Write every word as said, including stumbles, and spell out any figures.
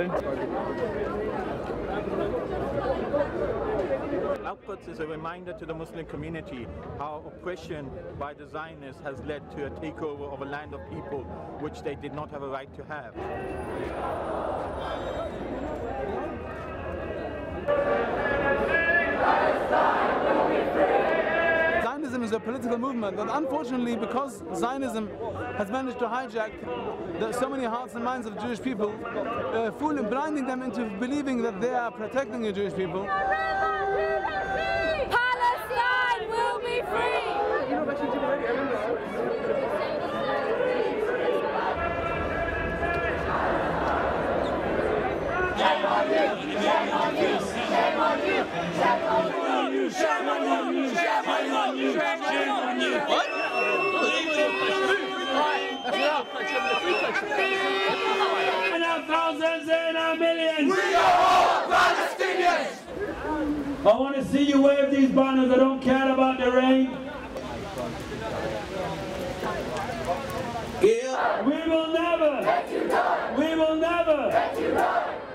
Al-Quds is a reminder to the Muslim community how oppression by the Zionists has led to a takeover of a land of people which they did not have a right to have. Zionism is a political movement, and unfortunately, because Zionism has managed to hijack the, so many hearts and minds of Jewish people, uh, fooling, blinding them into believing that they are protecting the Jewish people. Palestine will be free! Shame on you! Shame on you! Shame on you! Shame on you! Shame on you! Shame on you! Shame on you! What? And our thousands and our millions. We are all Palestinians. I want to see you wave these banners. I don't care about the rain. Yeah. We will never. We will never.